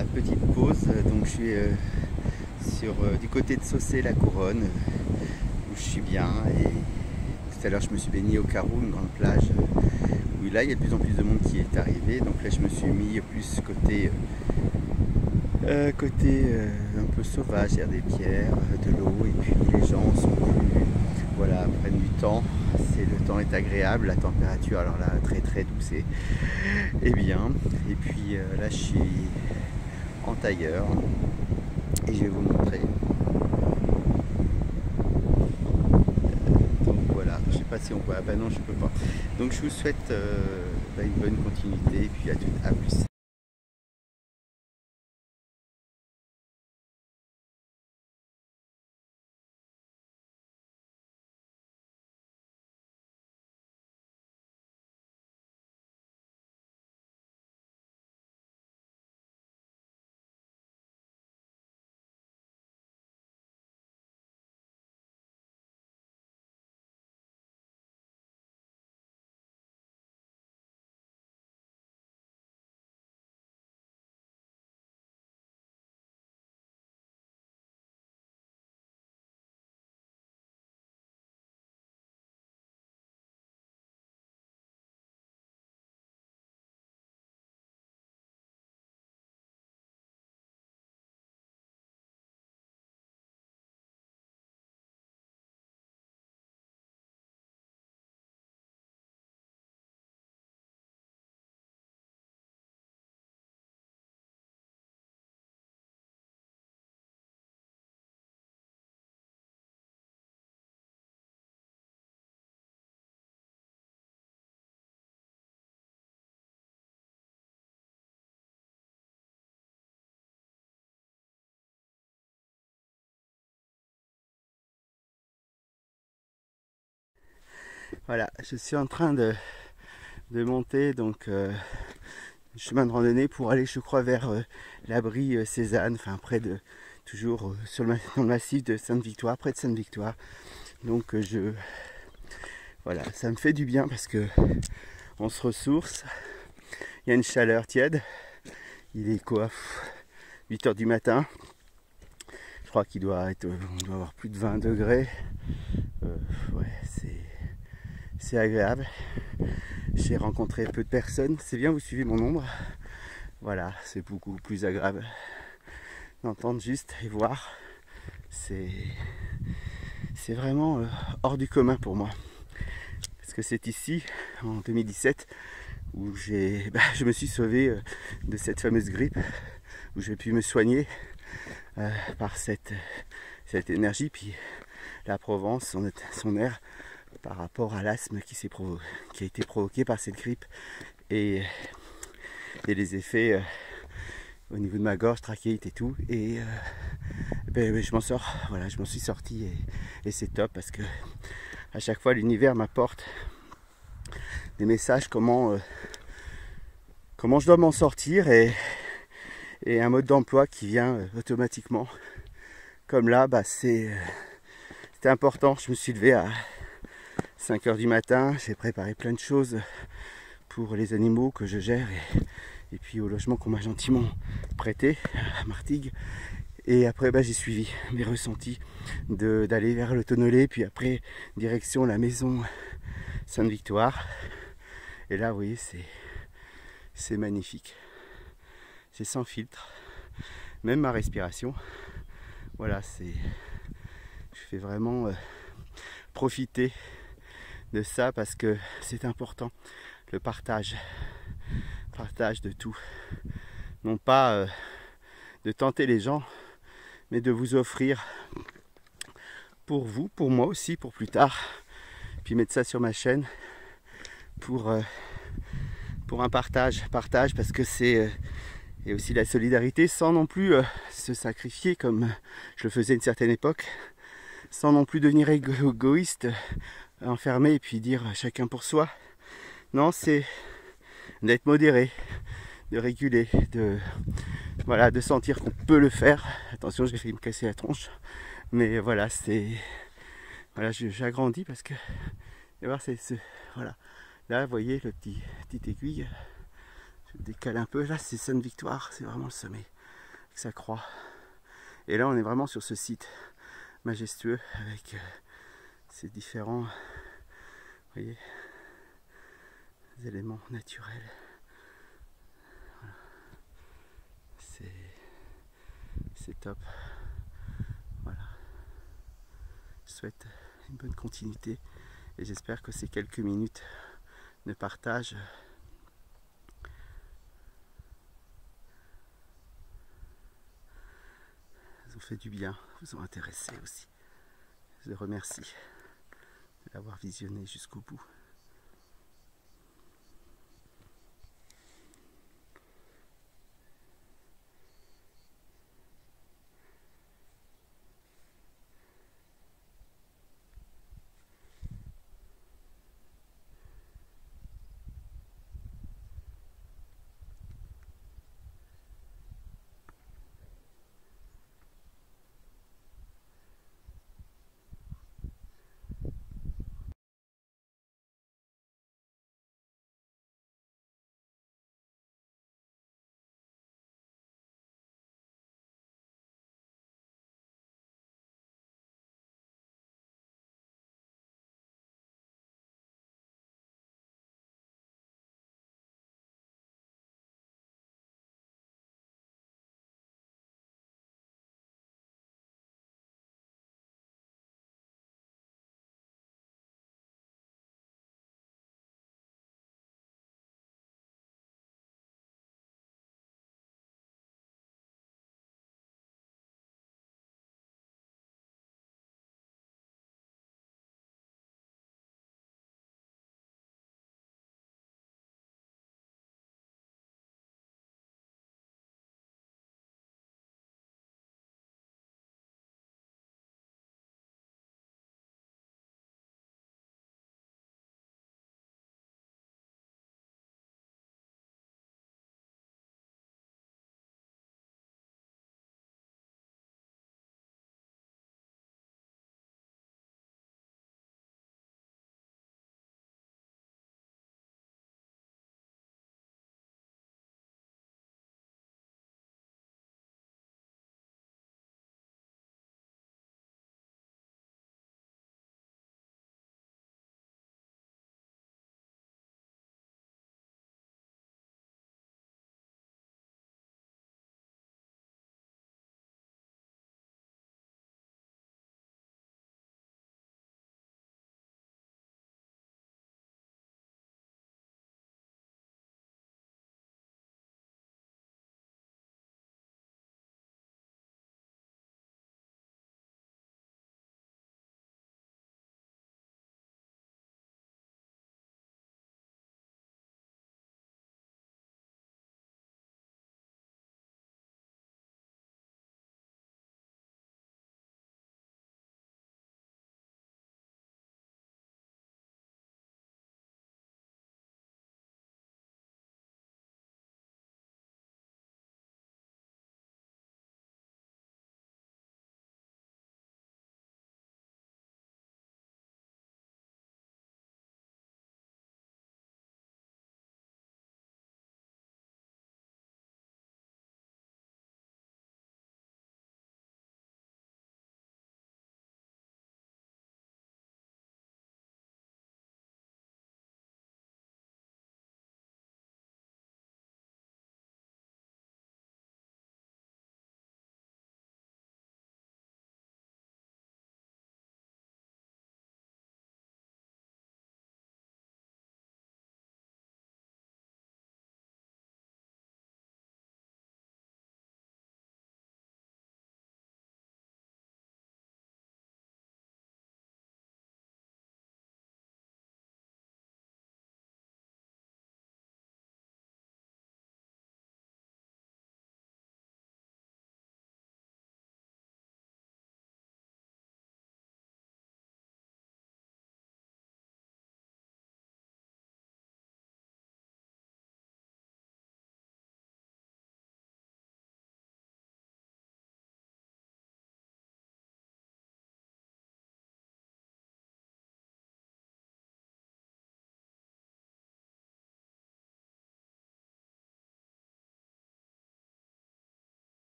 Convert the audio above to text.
Voilà, petite pause. Donc je suis du côté de Saucé-la-Couronne, où je suis bien. Et tout à l'heure, je me suis baigné au Carreau, une grande plage, où là, il y a de plus en plus de monde qui est arrivé. Donc là, je me suis mis plus côté un peu sauvage, il y a des pierres, de l'eau, et puis les gens sont plus, voilà, prennent du temps. Le temps est agréable, la température alors là très très douce et bien. Et puis là je suis en tailleur et je vais vous montrer. Donc voilà, je sais pas si on voit, ah bah non je peux pas. Donc je vous souhaite une bonne continuité et puis à plus. Voilà, je suis en train de monter donc chemin de randonnée pour aller je crois vers l'abri Cézanne, enfin près de toujours dans le massif de Sainte-Victoire, près de Sainte-Victoire. Donc voilà, ça me fait du bien parce que on se ressource. Il y a une chaleur tiède. Il est quoi, 8 h du matin. Je crois qu'il doit avoir plus de 20 degrés. Ouais, c'est agréable. J'ai rencontré peu de personnes. C'est bien, vous suivez mon ombre. Voilà, c'est beaucoup plus agréable d'entendre juste et voir. C'est vraiment hors du commun pour moi. Parce que c'est ici, en 2017, où je me suis sauvé de cette fameuse grippe, où j'ai pu me soigner par cette énergie, puis la Provence, son air, par rapport à l'asthme qui a été provoqué par cette grippe, et les effets au niveau de ma gorge, trachéite et tout, et je m'en sors, voilà, je m'en suis sorti, et c'est top, parce que à chaque fois l'univers m'apporte des messages comment je dois m'en sortir, et un mode d'emploi qui vient automatiquement. Comme là, c'était important. Je me suis levé à 5 h du matin, j'ai préparé plein de choses pour les animaux que je gère, et puis au logement qu'on m'a gentiment prêté à Martigues. Et après j'ai suivi mes ressentis d'aller vers le Tonnelé, puis après direction la maison Sainte-Victoire. Et là, vous voyez, c'est magnifique. C'est sans filtre. Même ma respiration. Voilà, je fais vraiment profiter de ça parce que c'est important. Le partage de tout. Non pas de tenter les gens, mais de vous offrir pour vous, pour moi aussi, pour plus tard. Puis mettre ça sur ma chaîne pour un partage parce que c'est et aussi la solidarité, sans non plus se sacrifier comme je le faisais à une certaine époque, sans non plus devenir égoïste, enfermé et puis dire chacun pour soi. Non, c'est d'être modéré, de réguler, de sentir qu'on peut le faire. Attention, j'ai failli me casser la tronche, mais voilà, j'agrandis parce que voilà. Là, vous voyez le petite aiguille. Je décale un peu. Là, c'est Sainte-Victoire, c'est vraiment le sommet. ça croît. Et là on est vraiment sur ce site majestueux avec ces différents, vous voyez, éléments naturels. Voilà. C'est top. Voilà. Je souhaite une bonne continuité et j'espère que ces quelques minutes de partage vous ont fait du bien, vous ont intéressé aussi. Je vous remercie de l'avoir visionné jusqu'au bout.